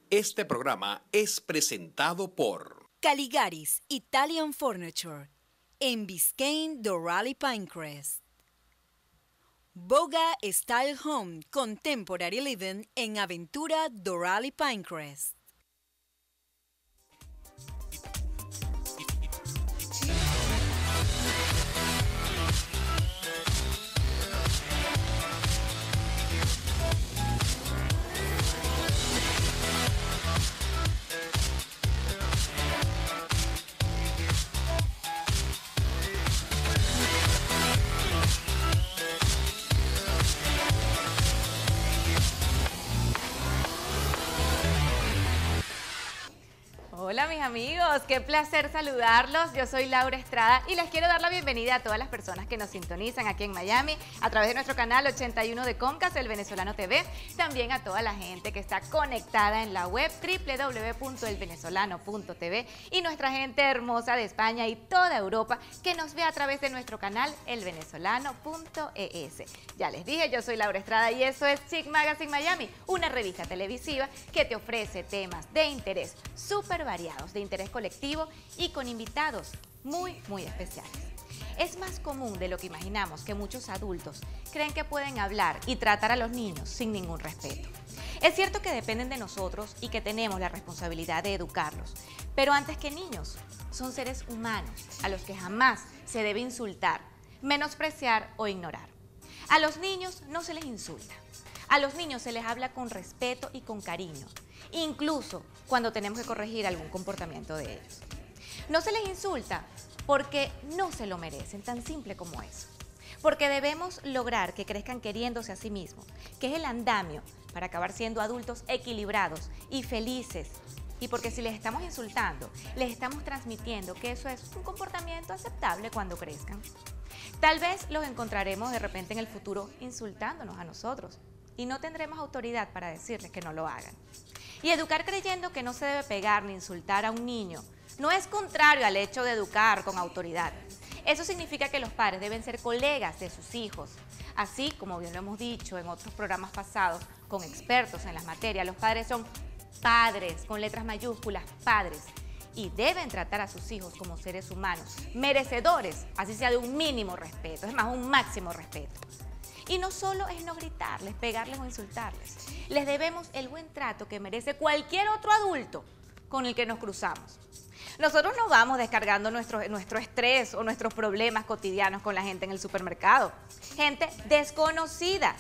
Este programa es presentado por Caligaris Italian Furniture en Biscayne Doral Pinecrest. Boga Style Home Contemporary Living en Aventura Doral Pinecrest. Hola mis amigos, qué placer saludarlos. Yo soy Laura Estrada y les quiero dar la bienvenida a todas las personas que nos sintonizan aquí en Miami a través de nuestro canal 81 de Comcast, El Venezolano TV. También a toda la gente que está conectada en la web www.elvenezolano.tv y nuestra gente hermosa de España y toda Europa que nos ve a través de nuestro canal elvenezolano.es. Ya les dije, yo soy Laura Estrada y eso es Chic Magazine Miami, una revista televisiva que te ofrece temas de interés súper variados, de interés colectivo y con invitados muy especiales. Es más común de lo que imaginamos que muchos adultos creen que pueden hablar y tratar a los niños sin ningún respeto. Es cierto que dependen de nosotros y que tenemos la responsabilidad de educarlos, pero antes que niños, son seres humanos a los que jamás se debe insultar, menospreciar o ignorar. A los niños no se les insulta, a los niños se les habla con respeto y con cariño, incluso cuando tenemos que corregir algún comportamiento de ellos. No se les insulta porque no se lo merecen, tan simple como eso. Porque debemos lograr que crezcan queriéndose a sí mismos, que es el andamio para acabar siendo adultos equilibrados y felices. Y porque si les estamos insultando, les estamos transmitiendo que eso es un comportamiento aceptable cuando crezcan. Tal vez los encontraremos de repente en el futuro insultándonos a nosotros y no tendremos autoridad para decirles que no lo hagan. Y educar creyendo que no se debe pegar ni insultar a un niño no es contrario al hecho de educar con autoridad. Eso significa que los padres deben ser colegas de sus hijos. Así como bien lo hemos dicho en otros programas pasados con expertos en las materias, los padres son padres, con letras mayúsculas, padres. Y deben tratar a sus hijos como seres humanos, merecedores, así sea de un mínimo respeto, es más, un máximo respeto. Y no solo es no gritarles, pegarles o insultarles. Les debemos el buen trato que merece cualquier otro adulto con el que nos cruzamos. Nosotros no vamos descargando nuestro estrés o nuestros problemas cotidianos con la gente en el supermercado. Gente desconocida.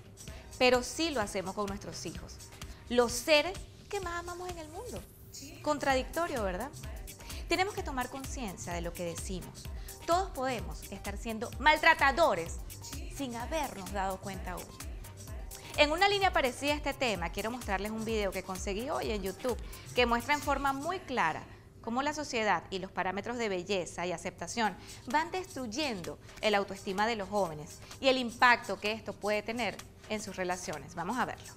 Pero sí lo hacemos con nuestros hijos. Los seres que más amamos en el mundo. Contradictorio, ¿verdad? Tenemos que tomar conciencia de lo que decimos. Todos podemos estar siendo maltratadores sin habernos dado cuenta aún. En una línea parecida a este tema, quiero mostrarles un video que conseguí hoy en YouTube que muestra en forma muy clara cómo la sociedad y los parámetros de belleza y aceptación van destruyendo el autoestima de los jóvenes y el impacto que esto puede tener en sus relaciones. Vamos a verlo.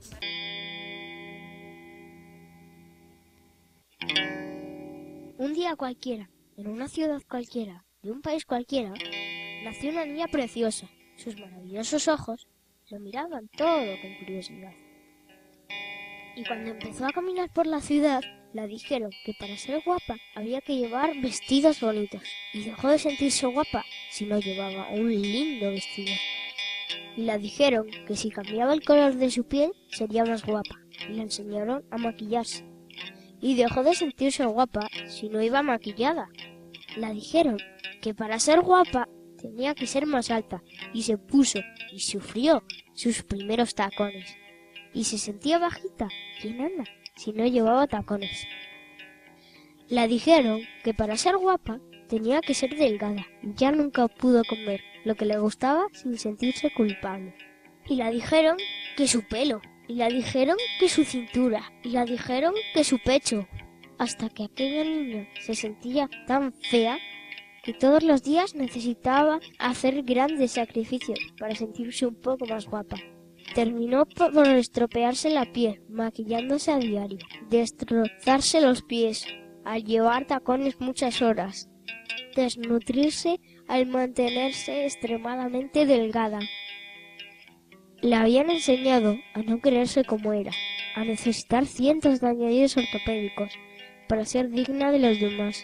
Un día cualquiera, en una ciudad cualquiera, de un país cualquiera, nació una niña preciosa. Sus maravillosos ojos lo miraban todo con curiosidad. Y cuando empezó a caminar por la ciudad, la dijeron que para ser guapa había que llevar vestidos bonitos. Y dejó de sentirse guapa si no llevaba un lindo vestido. Y la dijeron que si cambiaba el color de su piel sería más guapa. Y le enseñaron a maquillarse. Y dejó de sentirse guapa si no iba maquillada. La dijeron que para ser guapa tenía que ser más alta, y se puso y sufrió sus primeros tacones. Y se sentía bajita y enana si no llevaba tacones. La dijeron que para ser guapa tenía que ser delgada, y ya nunca pudo comer lo que le gustaba sin sentirse culpable. Y la dijeron que su pelo, y la dijeron que su cintura, y la dijeron que su pecho, hasta que aquella niña se sentía tan fea que todos los días necesitaba hacer grandes sacrificios para sentirse un poco más guapa. Terminó por estropearse la piel, maquillándose a diario, destrozarse los pies, al llevar tacones muchas horas, desnutrirse al mantenerse extremadamente delgada. Le habían enseñado a no quererse como era, a necesitar cientos de añadidos ortopédicos para ser digna de los demás.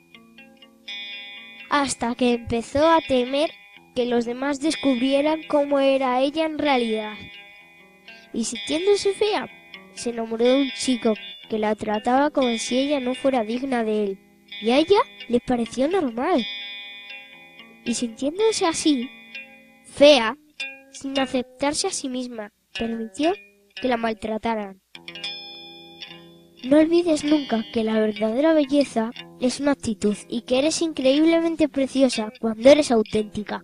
Hasta que empezó a temer que los demás descubrieran cómo era ella en realidad. Y sintiéndose fea, se enamoró de un chico que la trataba como si ella no fuera digna de él, y a ella le pareció normal. Y sintiéndose así, fea, sin aceptarse a sí misma, permitió que la maltrataran. No olvides nunca que la verdadera belleza es una actitud y que eres increíblemente preciosa cuando eres auténtica.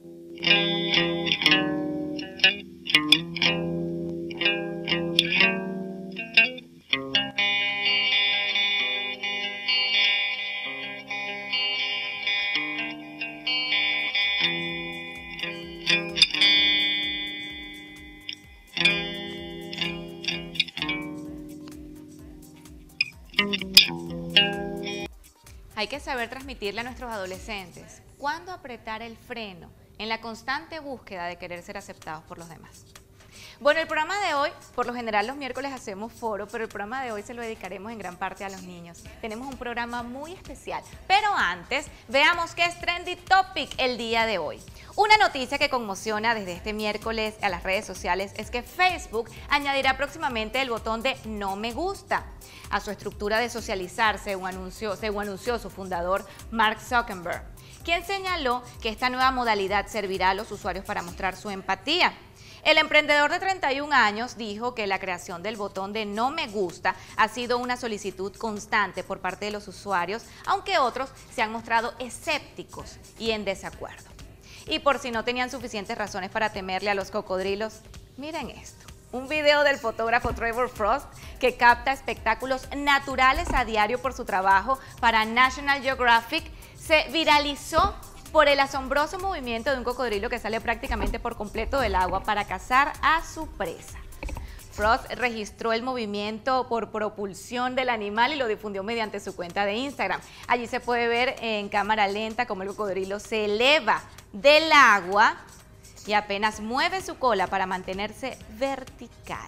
Hay que saber transmitirle a nuestros adolescentes cuándo apretar el freno en la constante búsqueda de querer ser aceptados por los demás. Bueno, el programa de hoy, por lo general los miércoles hacemos foro, pero el programa de hoy se lo dedicaremos en gran parte a los niños. Tenemos un programa muy especial, pero antes veamos qué es Trendy Topic el día de hoy. Una noticia que conmociona desde este miércoles a las redes sociales es que Facebook añadirá próximamente el botón de no me gusta a su estructura de socializar, según anunció su fundador Mark Zuckerberg, quien señaló que esta nueva modalidad servirá a los usuarios para mostrar su empatía. El emprendedor de 31 años dijo que la creación del botón de no me gusta ha sido una solicitud constante por parte de los usuarios, aunque otros se han mostrado escépticos y en desacuerdo. Y por si no tenían suficientes razones para temerle a los cocodrilos, miren esto. Un video del fotógrafo Trevor Frost, que capta espectáculos naturales a diario por su trabajo para National Geographic, se viralizó por el asombroso movimiento de un cocodrilo que sale prácticamente por completo del agua para cazar a su presa. Frost registró el movimiento por propulsión del animal y lo difundió mediante su cuenta de Instagram. Allí se puede ver en cámara lenta cómo el cocodrilo se eleva del agua y apenas mueve su cola para mantenerse vertical.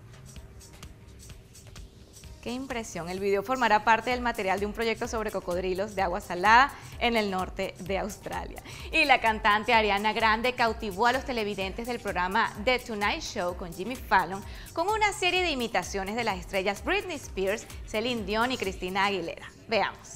¡Qué impresión! El video formará parte del material de un proyecto sobre cocodrilos de agua salada en el norte de Australia. Y la cantante Ariana Grande cautivó a los televidentes del programa The Tonight Show con Jimmy Fallon con una serie de imitaciones de las estrellas Britney Spears, Celine Dion y Christina Aguilera. Veamos.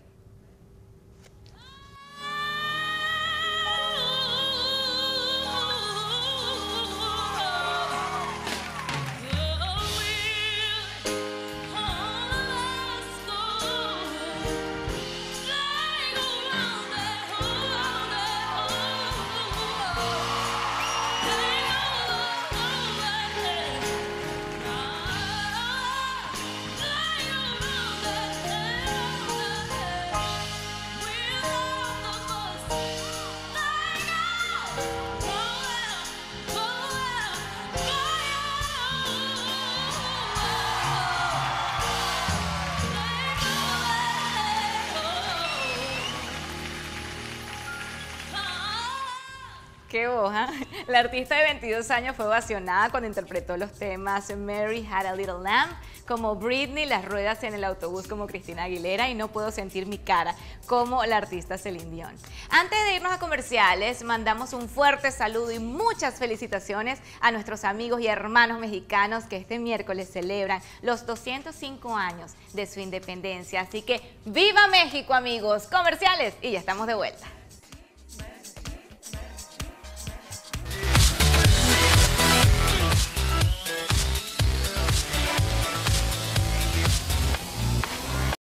¡Qué hoja! La artista de 22 años fue ovacionada cuando interpretó los temas Mary Had a Little Lamb como Britney, Las ruedas en el autobús como Christina Aguilera y No puedo sentir mi cara como la artista Celine Dion. Antes de irnos a comerciales, mandamos un fuerte saludo y muchas felicitaciones a nuestros amigos y hermanos mexicanos que este miércoles celebran los 205 años de su independencia. Así que ¡viva México, amigos! Comerciales y ya estamos de vuelta.